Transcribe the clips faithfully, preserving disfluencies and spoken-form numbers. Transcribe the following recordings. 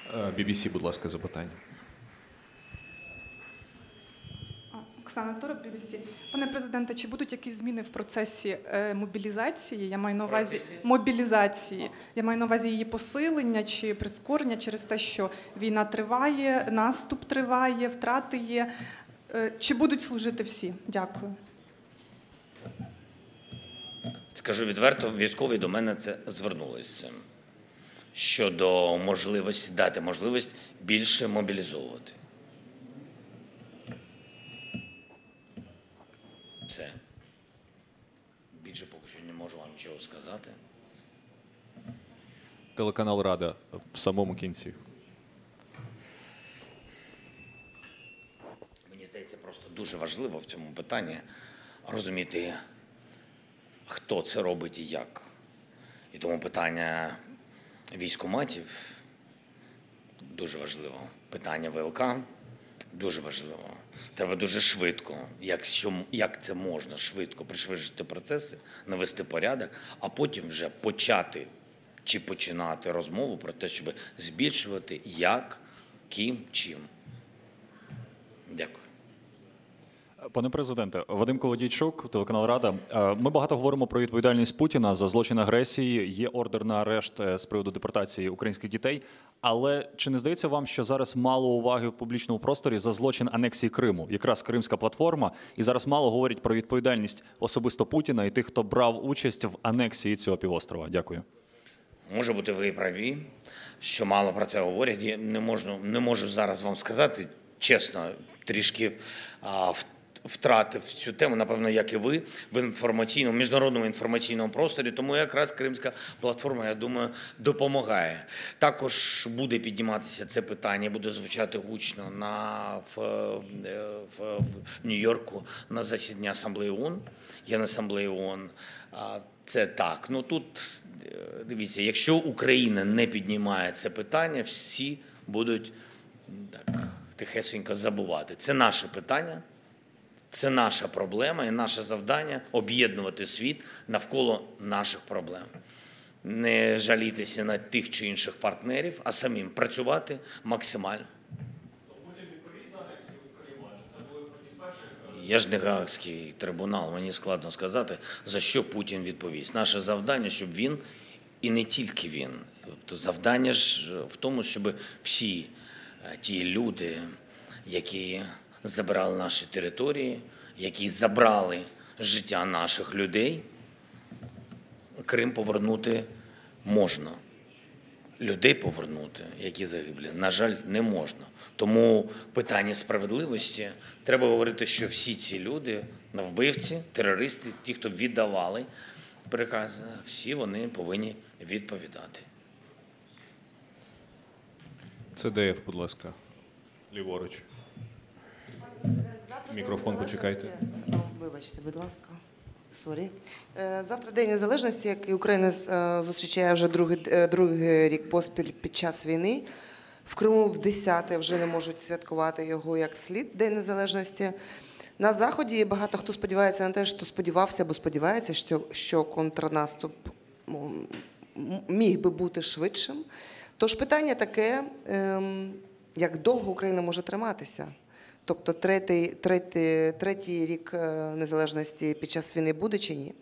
бі бі сі, будь ласка, запитання. Оксана Турок, бі бі сі. Пане президенте, чи будуть якісь зміни в процесі е, мобілізації? Я маю на увазі мобілізації. Я маю на увазі її посилення чи прискорення через те, що війна триває, наступ триває, втрати є. Е, чи будуть служити всі? Дякую. Скажу відверто, військові до мене це звернулися щодо можливості, дати можливість більше мобілізовувати. Все. Більше поки що не можу вам нічого сказати. Телеканал «Рада» в самому кінці. Мені здається, просто дуже важливо в цьому питанні розуміти, хто це робить і як. І тому питання військкоматів дуже важливо. Питання ВЛК дуже важливо. Треба дуже швидко, якщо, як це можна швидко пришвидшити процеси, навести порядок, а потім вже почати чи починати розмову про те, щоб збільшувати як, ким, чим. Дякую. Пане президенте, Вадим Колодійчук, телеканал «Рада». Ми багато говоримо про відповідальність Путіна за злочин агресії. Є ордер на арешт з приводу депортації українських дітей. Але чи не здається вам, що зараз мало уваги в публічному просторі за злочин анексії Криму? Якраз Кримська платформа. І зараз мало говорять про відповідальність особисто Путіна і тих, хто брав участь в анексії цього півострова. Дякую. Може бути, ви праві, що мало про це говорять. Я не можу, не можу зараз вам сказати, чесно, трішки а, в втратив цю тему, напевно, як і ви, в інформаційному, міжнародному інформаційному просторі, тому якраз Кримська платформа, я думаю, допомагає. Також буде підніматися це питання, буде звучати гучно на, в, в, в Нью-Йорку на засіданні Асамблеї ООН, Генасамблеї ООН. Це так. Ну тут, дивіться, якщо Україна не піднімає це питання, всі будуть так тихесенько забувати. Це наше питання. Це наша проблема і наше завдання – об'єднувати світ навколо наших проблем. Не жалітися на тих чи інших партнерів, а самим працювати максимально. Я ж не Гаазький трибунал, мені складно сказати, за що Путін відповість. Наше завдання, щоб він, і не тільки він, тобто завдання ж в тому, щоб всі ті люди, які забрали наші території, які забрали життя наших людей, Крим повернути можна. Людей повернути, які загиблі, на жаль, не можна. Тому питання справедливості, треба говорити, що всі ці люди, вбивці, терористи, ті, хто віддавали прикази, всі вони повинні відповідати. Це Д Ф, будь ласка, ліворуч. Мікрофон почекайте. Вибачте, будь ласка. Сорі. Завтра День Незалежності, який Україна зустрічає вже другий, другий рік поспіль під час війни. В Криму в десяте вже не можуть святкувати його як слід, День Незалежності. На Заході багато хто сподівається на те, що сподівався або сподівається, що, що контрнаступ міг би бути швидшим. Тож питання таке, як довго Україна може триматися? Тобто третій, третій, третій рік незалежності під час війни буде чи ні?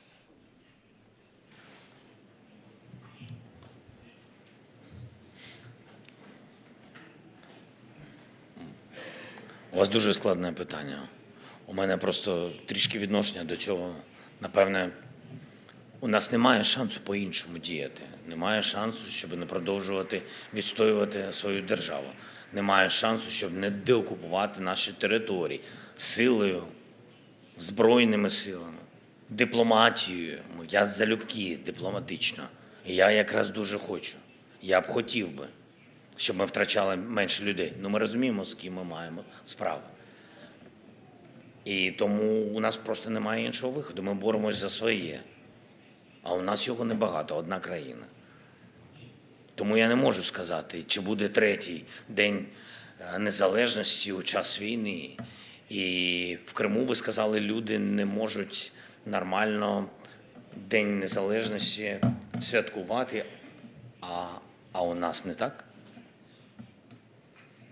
У вас дуже складне питання. У мене просто трішки відношення до цього. Напевне, у нас немає шансу по-іншому діяти. Немає шансу, щоб не продовжувати відстоювати свою державу. Немає шансу, щоб не деокупувати наші території силою, збройними силами, дипломатією. Я залюбки дипломатично. І я якраз дуже хочу. Я б хотів би, щоб ми втрачали менше людей. Ну, ми розуміємо, з ким ми маємо справу. І тому у нас просто немає іншого виходу. Ми боремось за своє. А у нас його небагато, одна країна. Тому я не можу сказати, чи буде третій День Незалежності у час війни. І в Криму, ви сказали, люди не можуть нормально День Незалежності святкувати, а, а у нас не так.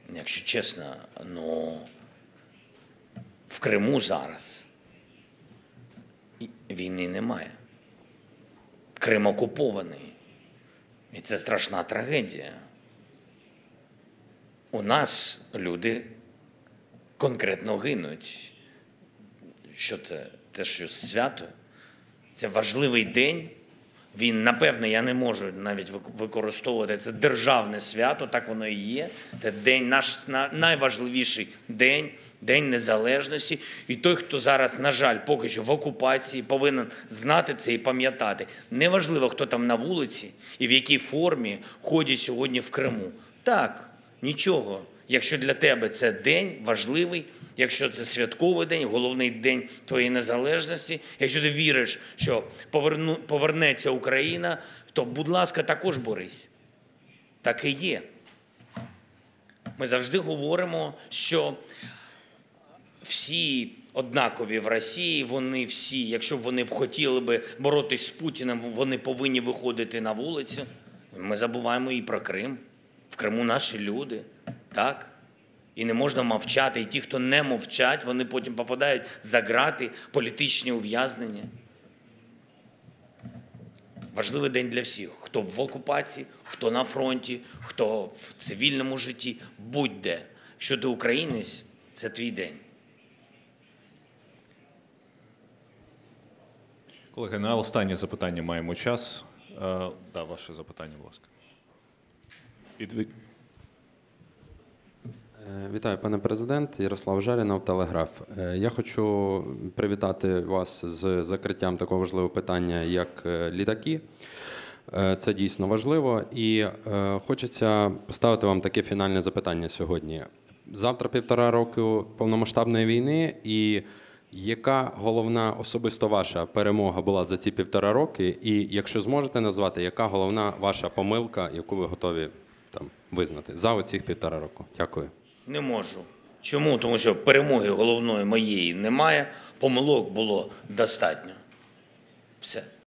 якщо чесно, ну, в Криму зараз війни немає. Крим окупований. І це страшна трагедія. У нас люди конкретно гинуть. Що це? Це що, свято? Це важливий день. Він, напевно, я не можу навіть використовувати. Це державне свято, так воно і є. Це день, наш найважливіший день, День Незалежності. І той, хто зараз, на жаль, поки що в окупації, повинен знати це і пам'ятати. Неважливо, хто там на вулиці і в якій формі ходять сьогодні в Криму. Так, нічого. Якщо для тебе це день важливий, якщо це святковий день, головний день твоєї незалежності, якщо ти віриш, що поверну, повернеться Україна, то, будь ласка, також борись. Так і є. Ми завжди говоримо, що всі однакові в Росії, вони всі, якщо б вони б хотіли би боротись з Путіним, вони повинні виходити на вулицю. Ми забуваємо і про Крим. В Криму наші люди, так? І не можна мовчати. І ті, хто не мовчать, вони потім попадають за ґрати, політичні ув'язнення. Важливий день для всіх. Хто в окупації, хто на фронті, хто в цивільному житті, будь-де. Якщо ти українець, це твій день. Колеги, на останнє запитання маємо час. Е, да, ваше запитання, будь ласка. Відві... Вітаю, пане президент. Ярослав Жарінов, Телеграф. Я хочу привітати вас з закриттям такого важливого питання, як літаки. Це дійсно важливо. І хочеться поставити вам таке фінальне запитання сьогодні. Завтра півтора року повномасштабної війни, і яка головна особисто ваша перемога була за ці півтора роки? І якщо зможете назвати, яка головна ваша помилка, яку ви готові там визнати за оцих півтора року? Дякую. Не можу. Чому? Тому що перемоги головної моєї немає, помилок було достатньо. Все.